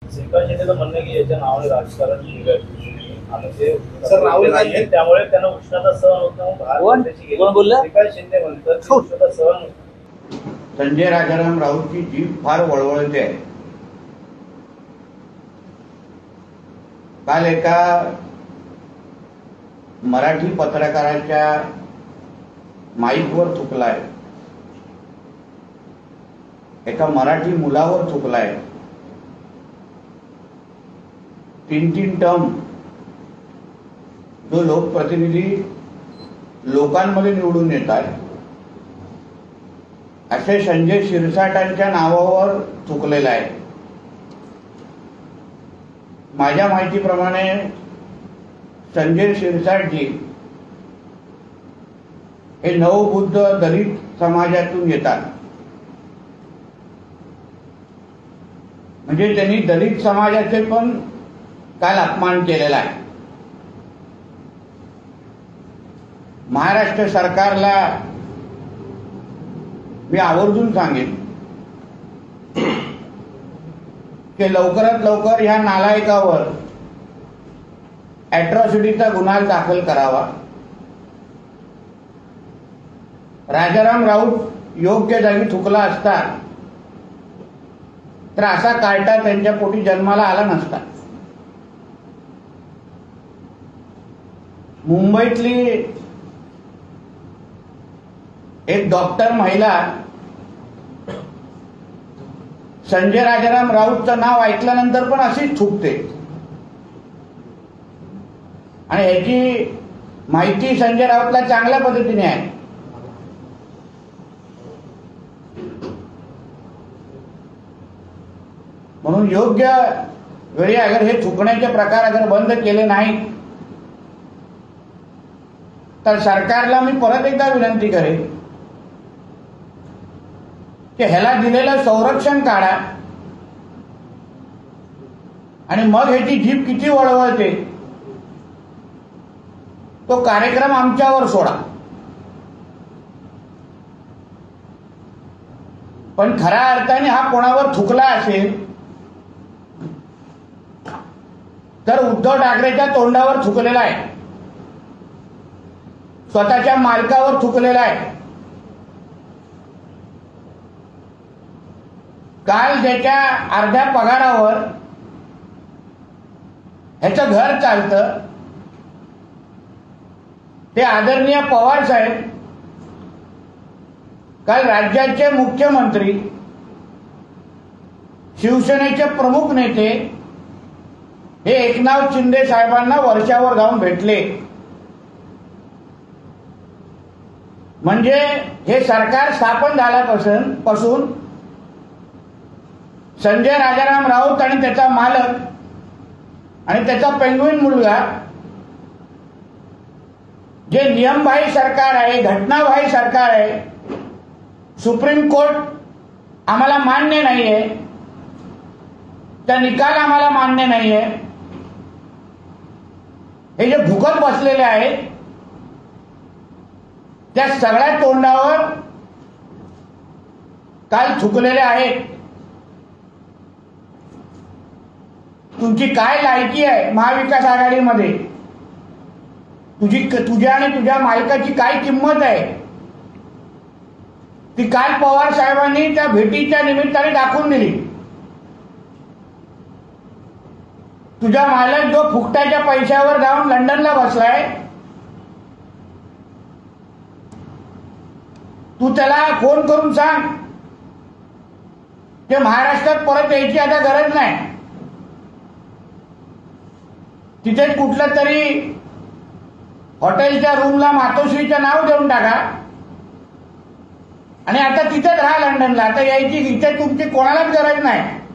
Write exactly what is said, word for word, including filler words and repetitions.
श्रीकांत शिंदेचं म्हणणं की याच्या नावाने राजकारण आणि ते सर राहुल गांधी त्यामुळे त्यांना उष्णता सहन होत नाही. कोण बोलला? श्रीकांत शिंदे म्हणतात उष्णता सहन होत. संजय राजाराम राऊतची जीभ फार वळवळते आहे. काल एका मराठी पत्रकाराच्या माईकवर थुकलाय, एका मराठी मुलावर थुकलाय. तीन तीन टर्म जो लोकप्रतिनिधी लोकांमध्ये निवडून येतात असे संजय शिरसाटांच्या नावावर थुकलेला आहे. माझ्या माहितीप्रमाणे संजय शिरसाटजी हे नवबुद्ध दलित समाजातून येतात. म्हणजे त्यांनी दलित समाजाचे पण काल अपमान केलेला आहे. महाराष्ट्र सरकारला मी आवर्जून सांगेन की लवकरात लवकर ह्या नालायकावर अॅट्रॉसिटीचा गुन्हा दाखल करावा. राजाराम राऊत योग्य जागी थुकला असता तर असा कार्टा त्यांच्या पोटी जन्माला आला नसता. मुंबईतली एक डॉक्टर महिला संजय राजाराम राऊतचं नाव ऐकल्यानंतर पण अशीच थुकते आणि ह्याची माहिती संजय राऊतला चांगल्या पद्धतीने आहे. म्हणून योग्य वेळी अगर हे थुकण्याचे प्रकार अगर बंद केले नाही तर सरकारला मी परत एकदा विनंती करेन की ह्याला दिलेलं संरक्षण काढा आणि मग ह्याची जीभ किती वळवळते तो कार्यक्रम आमच्यावर सोडा. पण खऱ्या अर्थाने हा कोणावर थुकला असेल तर उद्धव ठाकरेच्या तोंडावर थुकलेला आहे, स्वतःच्या मालकावर थुकलेला आहे. काल ज्याच्या अर्ध्या पगारावर ह्याचं घर चालतं ते आदरणीय पवार साहेब काल राज्याचे मुख्यमंत्री शिवसेनेचे प्रमुख नेते हे एकनाथ शिंदे साहेबांना वर्षावर जाऊन भेटले. म्हणजे हे सरकार स्थापन झाल्यापासून पासून संजय राजाराम राऊत आणि त्याचा मालक आणि त्याचा पेंगुइन मुलगा जे नियमबाह्य सरकार आहे, घटनाबाह्य सरकार आहे, सुप्रीम कोर्ट आम्हाला मान्य नाहीये, त्या निकाल आम्हाला मान्य नाहीये, हे जे भुकत बसलेले आहेत त्या सगळ्या तोंडावर काल थुकलेले आहेत. तुमची काय लायकी आहे महाविकास आघाडीमध्ये, तुझी तुझ्या आणि तुझ्या मालकाची काय किंमत आहे ती काल पवार साहेबांनी त्या भेटीच्या निमित्ताने दाखवून दिली. तुझा मालक जो फुकटाच्या पैशावर जाऊन लंडनला बसलाय, तू त्याला फोन करून सांग की महाराष्ट्रात परत यायची आता गरज नाही, तिथे कुठलं तरी हॉटेलच्या रूमला मातोश्रीचं नाव देऊन टाका आणि आता तिथेच राहा लंडनला, आता यायची इथे तुमची कोणालाच गरज नाही.